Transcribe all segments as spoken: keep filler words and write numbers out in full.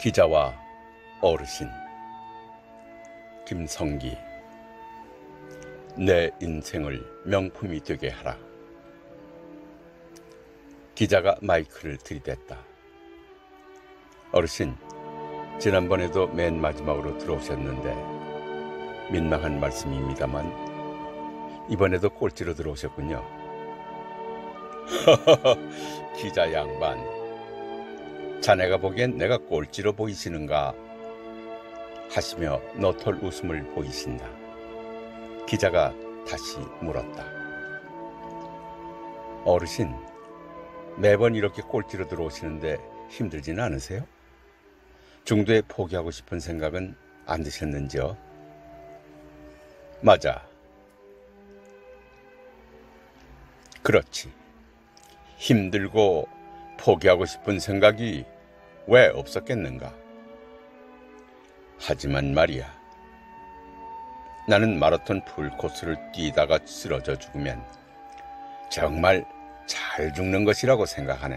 기자와 어르신. 김성기. 내 인생을 명품이 되게 하라. 기자가 마이크를 들이댔다. 어르신, 지난번에도 맨 마지막으로 들어오셨는데 민망한 말씀입니다만 이번에도 꼴찌로 들어오셨군요. 기자 양반, 자네가 보기엔 내가 꼴찌로 보이시는가 하시며 너털 웃음을 보이신다. 기자가 다시 물었다. 어르신, 매번 이렇게 꼴찌로 들어오시는데 힘들지는 않으세요? 중도에 포기하고 싶은 생각은 안 드셨는지요? 맞아. 그렇지. 힘들고 포기하고 싶은 생각이 왜 없었겠는가? 하지만 말이야, 나는 마라톤 풀코스를 뛰다가 쓰러져 죽으면 정말 잘 죽는 것이라고 생각하네.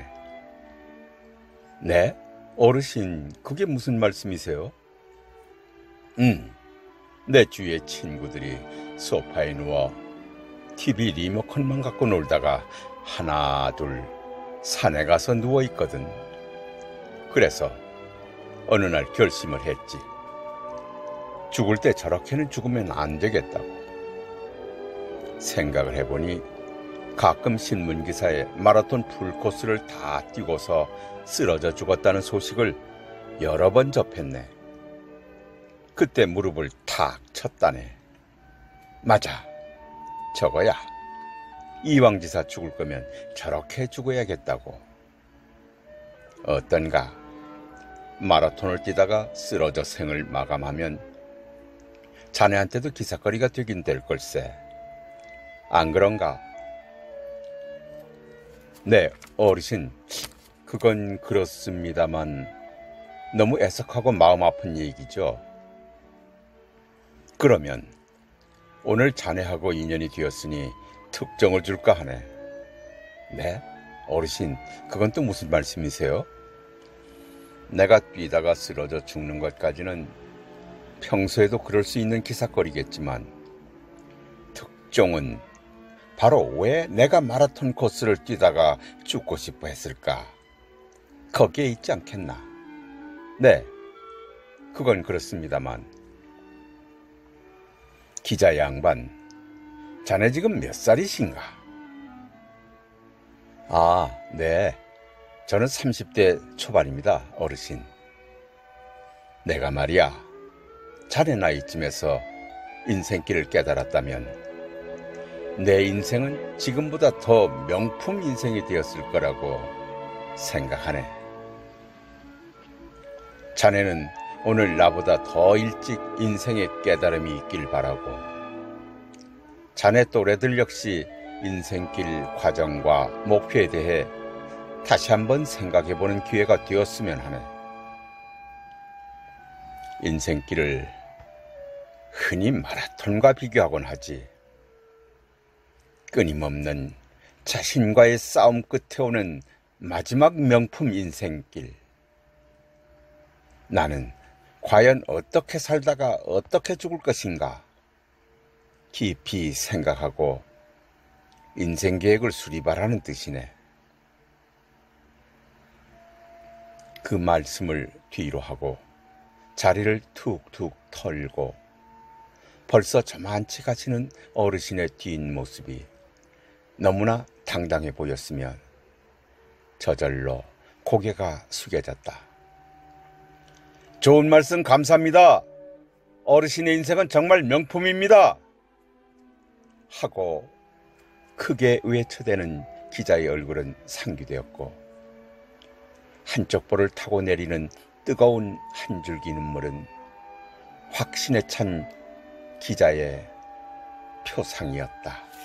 네? 어르신, 그게 무슨 말씀이세요? 음, 내 주위의 친구들이 소파에 누워 티비 리모컨만 갖고 놀다가 하나 둘 산에 가서 누워있거든. 그래서 어느 날 결심을 했지. 죽을 때 저렇게는 죽으면 안 되겠다고. 생각을 해보니 가끔 신문기사에 마라톤 풀코스를 다 뛰고서 쓰러져 죽었다는 소식을 여러 번 접했네. 그때 무릎을 탁 쳤다네. 맞아, 저거야. 이왕지사 죽을 거면 저렇게 죽어야겠다고. 어떤가? 마라톤을 뛰다가 쓰러져 생을 마감하면 자네한테도 기사거리가 되긴 될 걸세. 안 그런가? 네, 어르신, 그건 그렇습니다만 너무 애석하고 마음 아픈 얘기죠. 그러면 오늘 자네하고 인연이 되었으니 특정을 줄까 하네. 네? 어르신, 그건 또 무슨 말씀이세요? 내가 뛰다가 쓰러져 죽는 것까지는 평소에도 그럴 수 있는 기사거리겠지만 특종은 바로 왜 내가 마라톤 코스를 뛰다가 죽고 싶어 했을까? 거기에 있지 않겠나? 네, 그건 그렇습니다만. 기자 양반, 자네 지금 몇 살이신가? 아, 네. 저는 삼십 대 초반입니다, 어르신. 내가 말이야, 자네 나이쯤에서 인생길을 깨달았다면 내 인생은 지금보다 더 명품 인생이 되었을 거라고 생각하네. 자네는 오늘 나보다 더 일찍 인생의 깨달음이 있길 바라고, 자네 또래들 역시 인생길 과정과 목표에 대해 다시 한번 생각해보는 기회가 되었으면 하네. 인생길을 흔히 마라톤과 비교하곤 하지. 끊임없는 자신과의 싸움 끝에 오는 마지막 명품 인생길. 나는 과연 어떻게 살다가 어떻게 죽을 것인가 깊이 생각하고 인생 계획을 수립하라는 뜻이네. 그 말씀을 뒤로 하고 자리를 툭툭 털고 벌써 저만치 가시는 어르신의 뒷모습이 너무나 당당해 보였으면 저절로 고개가 숙여졌다. 좋은 말씀 감사합니다. 어르신의 인생은 정말 명품입니다. 하고 크게 외쳐대는 기자의 얼굴은 상기되었고 한쪽 볼을 타고 내리는 뜨거운 한 줄기 눈물은 확신에 찬 기자의 표상이었다.